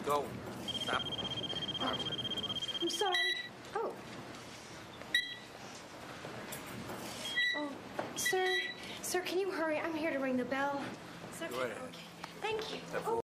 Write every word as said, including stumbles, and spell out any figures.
Go. Stop. I'm sorry. Oh. Oh, sir. Sir, can you hurry? I'm here to ring the bell. Sir, Go ahead. okay. Thank you. Step Oh.